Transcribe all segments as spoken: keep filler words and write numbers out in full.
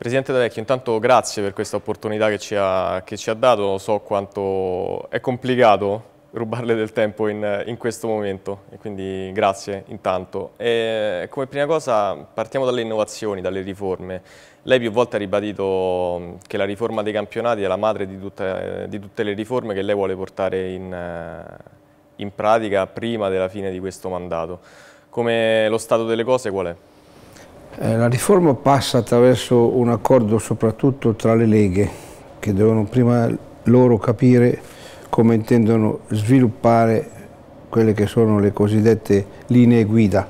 Presidente D'Avecchio, intanto grazie per questa opportunità che ci ha, che ci ha dato. So quanto è complicato rubarle del tempo in, in questo momento, e quindi grazie intanto. E come prima cosa partiamo dalle innovazioni, dalle riforme. Lei più volte ha ribadito che la riforma dei campionati è la madre di tutte, di tutte le riforme che lei vuole portare in, in pratica prima della fine di questo mandato. Come lo stato delle cose qual è? Eh, la riforma passa attraverso un accordo soprattutto tra le leghe, che devono prima loro capire come intendono sviluppare quelle che sono le cosiddette linee guida.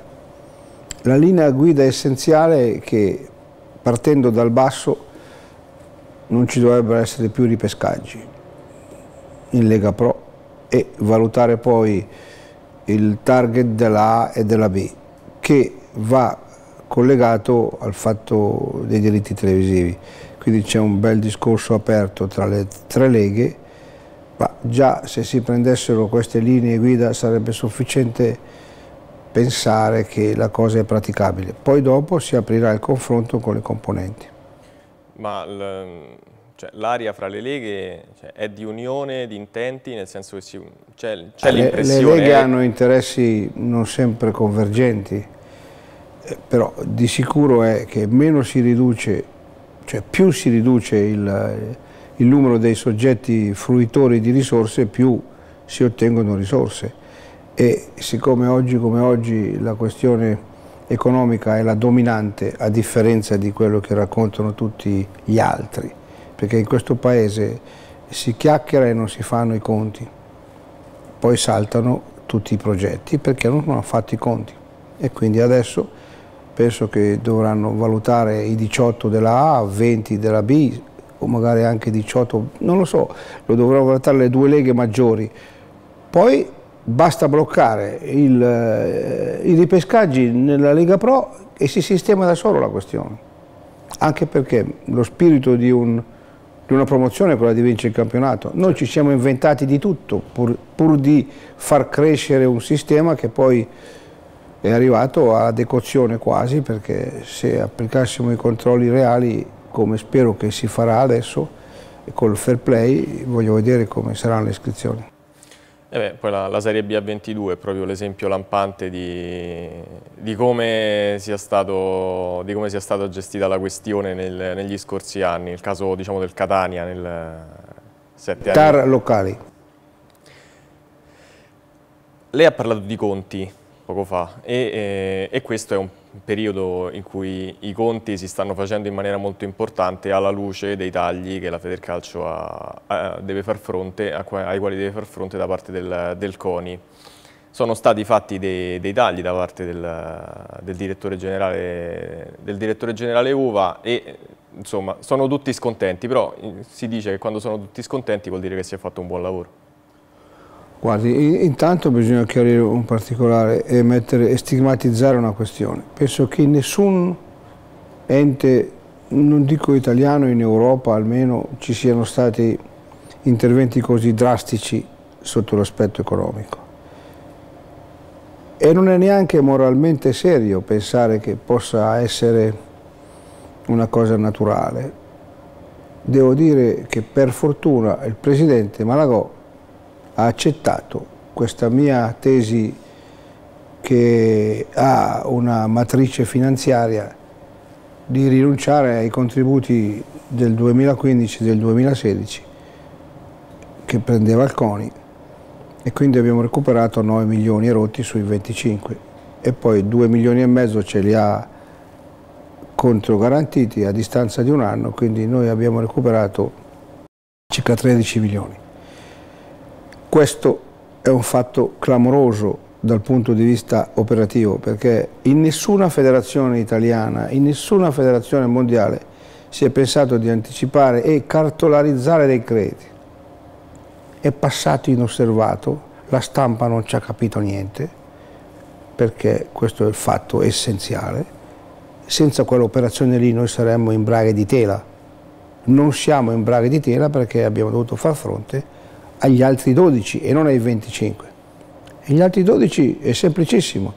La linea guida essenziale è che, partendo dal basso, non ci dovrebbero essere più ripescaggi in Lega Pro e valutare poi il target della A e della B, che va collegato al fatto dei diritti televisivi. Quindi c'è un bel discorso aperto tra le tre leghe, ma già se si prendessero queste linee guida sarebbe sufficiente pensare che la cosa è praticabile. Poi dopo si aprirà il confronto con le componenti. Ma cioè, l'area fra le leghe cioè, è di unione, di intenti, nel senso che c'è l'impressione... Le leghe è... hanno interessi non sempre convergenti, però di sicuro è che meno si riduce, cioè più si riduce il, il numero dei soggetti fruitori di risorse, più si ottengono risorse. E siccome oggi come oggi la questione economica è la dominante, a differenza di quello che raccontano tutti gli altri, perché in questo paese si chiacchiera e non si fanno i conti, poi saltano tutti i progetti perché non hanno fatto i conti, e quindi adesso penso che dovranno valutare i diciotto della A, venti della B, o magari anche diciotto, non lo so, lo dovranno valutare le due leghe maggiori. Poi basta bloccare il, eh, i ripescaggi nella Lega Pro e si sistema da solo la questione. Anche perché lo spirito di, un, di una promozione è quella di vincere il campionato. Noi ci siamo inventati di tutto pur, pur di far crescere un sistema che poi è arrivato alla decozione quasi, perché se applicassimo i controlli reali, come spero che si farà adesso, e col fair play, voglio vedere come saranno le iscrizioni. Eh beh, poi la, la Serie B A ventidue è proprio l'esempio lampante di, di, come sia stato, di come sia stata gestita la questione nel, negli scorsi anni, il caso diciamo, del Catania nel sette anni. Tar locali. Lei ha parlato di conti poco fa e, e, e questo è un periodo in cui i conti si stanno facendo in maniera molto importante alla luce dei tagli che la Federcalcio ha, ha, deve far fronte, a, ai quali deve far fronte da parte del, del CONI. Sono stati fatti dei, dei tagli da parte del, del, direttore generale, del direttore generale U V A e insomma sono tutti scontenti, però si dice che quando sono tutti scontenti vuol dire che si è fatto un buon lavoro. Guardi, intanto bisogna chiarire un particolare e, mettere, e stigmatizzare una questione. Penso che nessun ente, non dico italiano, in Europa almeno, ci siano stati interventi così drastici sotto l'aspetto economico. E non è neanche moralmente serio pensare che possa essere una cosa naturale. Devo dire che per fortuna il presidente Malagò ha accettato questa mia tesi, che ha una matrice finanziaria, di rinunciare ai contributi del duemilaquindici e del duemilasedici che prendeva il CONI, e quindi abbiamo recuperato nove milioni e rotti sui venticinque, e poi due milioni e mezzo ce li ha controgarantiti a distanza di un anno, quindi noi abbiamo recuperato circa tredici milioni. Questo è un fatto clamoroso dal punto di vista operativo, perché in nessuna federazione italiana, in nessuna federazione mondiale si è pensato di anticipare e cartolarizzare dei crediti. È passato inosservato, la stampa non ci ha capito niente, perché questo è il fatto essenziale. Senza quell'operazione lì noi saremmo in braghe di tela. Non siamo in braghe di tela perché abbiamo dovuto far fronte agli altri dodici e non ai venticinque. E gli altri dodici è semplicissimo,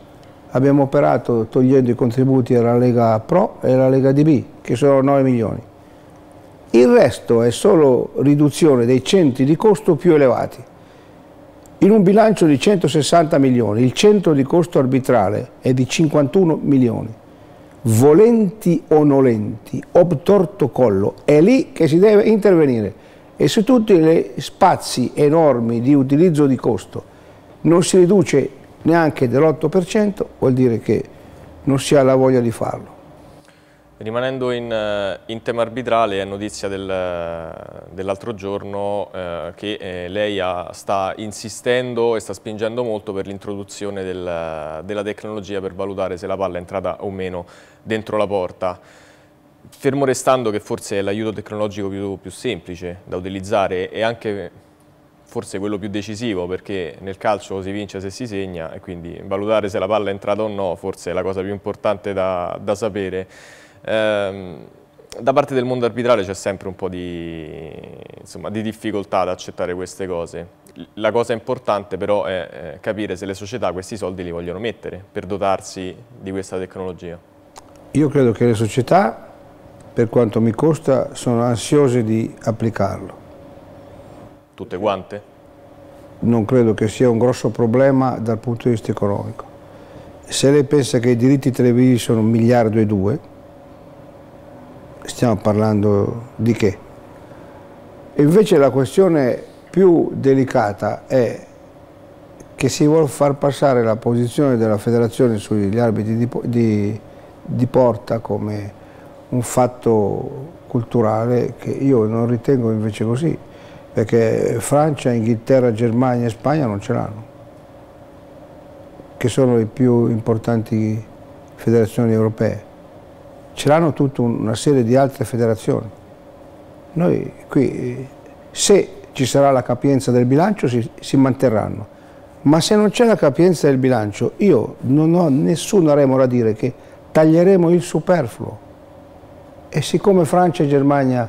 abbiamo operato togliendo i contributi alla Lega Pro e alla Lega D B, che sono nove milioni. Il resto è solo riduzione dei centri di costo più elevati. In un bilancio di centosessanta milioni, il centro di costo arbitrale è di cinquantuno milioni. Volenti o nolenti, obtorto collo, è lì che si deve intervenire. E se tutti gli spazi enormi di utilizzo di costo non si riduce neanche dell'otto per cento, vuol dire che non si ha la voglia di farlo. Rimanendo in, in tema arbitrale, è notizia del, dell'altro giorno eh, che eh, lei ha, sta insistendo e sta spingendo molto per l'introduzione del, della tecnologia per valutare se la palla è entrata o meno dentro la porta. Fermo restando che forse è l'aiuto tecnologico più, più semplice da utilizzare e anche forse quello più decisivo, perché nel calcio si vince se si segna e quindi valutare se la palla è entrata o no forse è la cosa più importante da, da sapere. Ehm, da parte del mondo arbitrale c'è sempre un po' di, insomma, di difficoltà ad accettare queste cose. La cosa importante però è capire se le società questi soldi li vogliono mettere per dotarsi di questa tecnologia. Io credo che le società, per quanto mi costa, sono ansiose di applicarlo. Tutte quante? Non credo che sia un grosso problema dal punto di vista economico. Se lei pensa che i diritti televisivi sono un miliardo e due, stiamo parlando di che? E invece la questione più delicata è che si vuole far passare la posizione della federazione sugli arbitri di, di, di porta come un fatto culturale che io non ritengo invece così, perché Francia, Inghilterra, Germania e Spagna non ce l'hanno, che sono le più importanti federazioni europee. Ce l'hanno tutta una serie di altre federazioni. Noi qui, se ci sarà la capienza del bilancio, si, si manterranno, ma se non c'è la capienza del bilancio, io non ho nessuna remora a dire che taglieremo il superfluo. E siccome Francia e Germania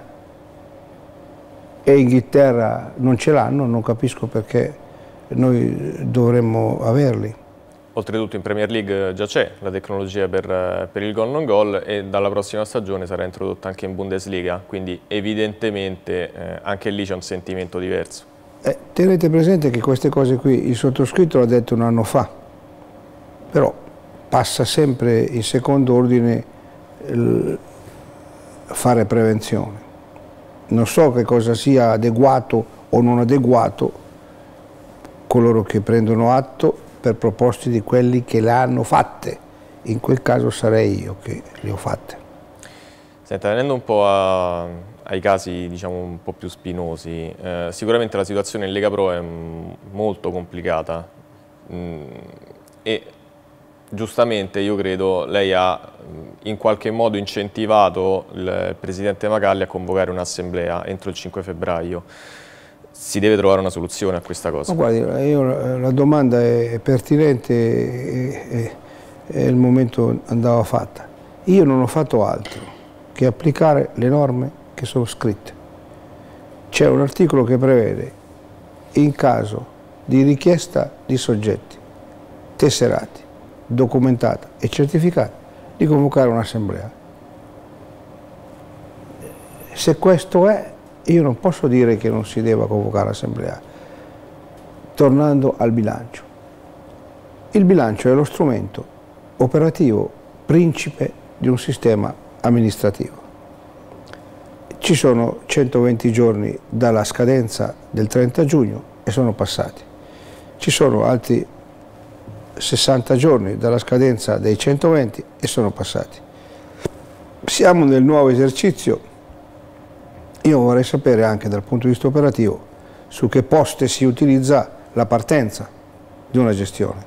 e Inghilterra non ce l'hanno, non capisco perché noi dovremmo averli. Oltretutto in Premier League già c'è la tecnologia per, per il gol non gol e dalla prossima stagione sarà introdotta anche in Bundesliga, quindi evidentemente eh, anche lì c'è un sentimento diverso. Eh, tenete presente che queste cose qui il sottoscritto l'ha detto un anno fa, però passa sempre in secondo ordine il fare prevenzione. Non so che cosa sia adeguato o non adeguato, coloro che prendono atto per proposte di quelli che le hanno fatte. In quel caso sarei io che le ho fatte. Senta, venendo un po' a, ai casi diciamo un po' più spinosi, eh, sicuramente la situazione in Lega Pro è molto complicata mm, e giustamente io credo lei ha in qualche modo incentivato il presidente Macalli a convocare un'assemblea entro il cinque febbraio. Si deve trovare una soluzione a questa cosa. Ma guardi, io, la domanda è pertinente e, e, e il momento andava fatta. Io non ho fatto altro che applicare le norme che sono scritte. C'è un articolo che prevede, in caso di richiesta di soggetti tesserati, documentata e certificata, di convocare un'assemblea. Se questo è, io non posso dire che non si debba convocare l'assemblea. Tornando al bilancio. Il bilancio è lo strumento operativo principe di un sistema amministrativo. Ci sono centoventi giorni dalla scadenza del trenta giugno e sono passati. Ci sono altri sessanta giorni dalla scadenza dei centoventi e sono passati. Siamo nel nuovo esercizio. Io vorrei sapere anche dal punto di vista operativo su che poste si utilizza la partenza di una gestione.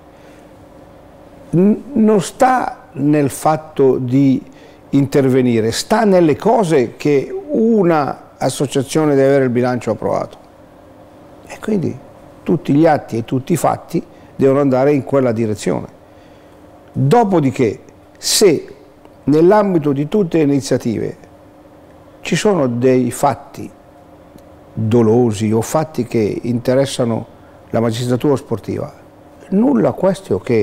Non sta nel fatto di intervenire, sta nelle cose che una associazione deve avere il bilancio approvato. E quindi tutti gli atti e tutti i fatti devono andare in quella direzione. Dopodiché, se nell'ambito di tutte le iniziative ci sono dei fatti dolosi o fatti che interessano la magistratura sportiva, nulla questo che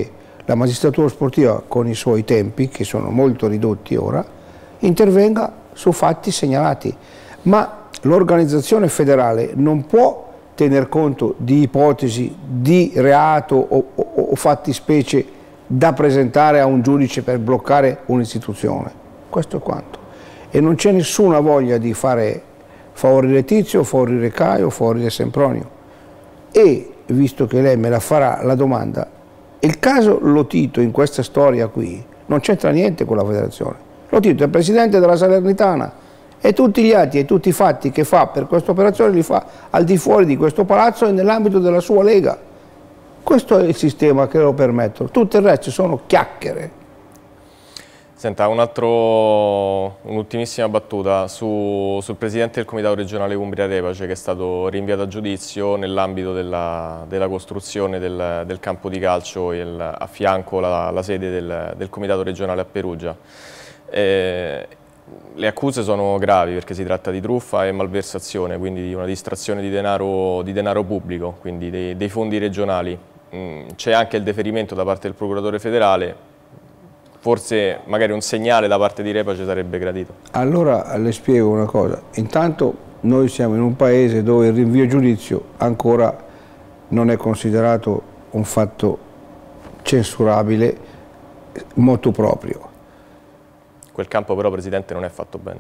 la magistratura sportiva con i suoi tempi, che sono molto ridotti ora, intervenga su fatti segnalati. Ma l'organizzazione federale non può tener conto di ipotesi di reato o, o, o fattispecie da presentare a un giudice per bloccare un'istituzione. Questo è quanto. E non c'è nessuna voglia di fare favorire Tizio, favorire Caio, favorire Sempronio. E, visto che lei me la farà la domanda, il caso Lotito in questa storia qui non c'entra niente con la federazione. Lotito è presidente della Salernitana e tutti gli atti e tutti i fatti che fa per questa operazione li fa al di fuori di questo palazzo e nell'ambito della sua lega. Questo è il sistema che lo permettono, tutto il resto sono chiacchiere. Senta, un altro, un'ultimissima battuta su, sul presidente del Comitato regionale Umbria Repace, che è stato rinviato a giudizio nell'ambito della, della costruzione del, del campo di calcio il, a fianco la, la sede del, del Comitato regionale a Perugia. Eh, le accuse sono gravi perché si tratta di truffa e malversazione, quindi di una distrazione di denaro, di denaro pubblico, quindi dei, dei fondi regionali. C'è anche il deferimento da parte del procuratore federale. Forse magari un segnale da parte di Repace sarebbe gradito. Allora le spiego una cosa. Intanto noi siamo in un paese dove il rinvio a giudizio ancora non è considerato un fatto censurabile motu proprio. Quel campo però, Presidente, non è fatto bene.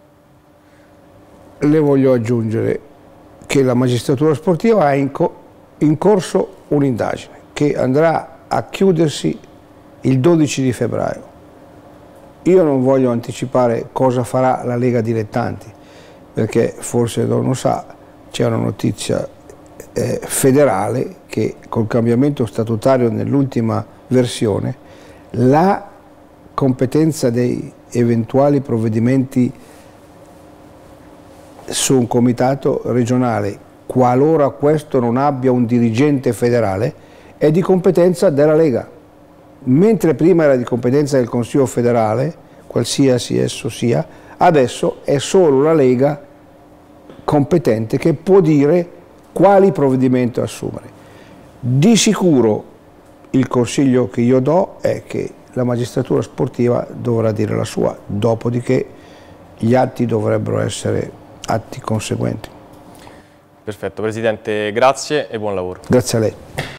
Le voglio aggiungere che la magistratura sportiva ha in, co in corso un'indagine che andrà a chiudersi il dodici di febbraio. Io non voglio anticipare cosa farà la Lega Dilettanti, perché forse non lo sa, c'è una notizia eh, federale che col cambiamento statutario nell'ultima versione la competenza dei eventuali provvedimenti su un comitato regionale, qualora questo non abbia un dirigente federale, è di competenza della Lega. Mentre prima era di competenza del Consiglio federale, qualsiasi esso sia, adesso è solo la Lega competente che può dire quali provvedimenti assumere. Di sicuro il consiglio che io do è che la magistratura sportiva dovrà dire la sua, dopodiché gli atti dovrebbero essere atti conseguenti. Perfetto, Presidente, grazie e buon lavoro. Grazie a lei.